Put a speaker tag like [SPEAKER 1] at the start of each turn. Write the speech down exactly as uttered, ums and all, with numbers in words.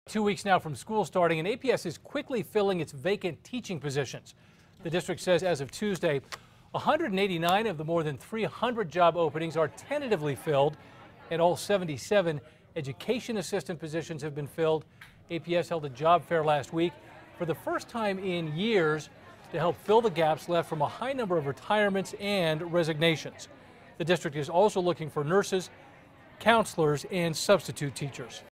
[SPEAKER 1] Two weeks now from school starting, and A P S is quickly filling its vacant teaching positions. The district says as of Tuesday, one hundred eighty-nine of the more than three hundred job openings are tentatively filled, and all seventy-seven education assistant positions have been filled. A P S held a job fair last week for the first time in years to help fill the gaps left from a high number of retirements and resignations. The district is also looking for nurses, counselors, and substitute teachers.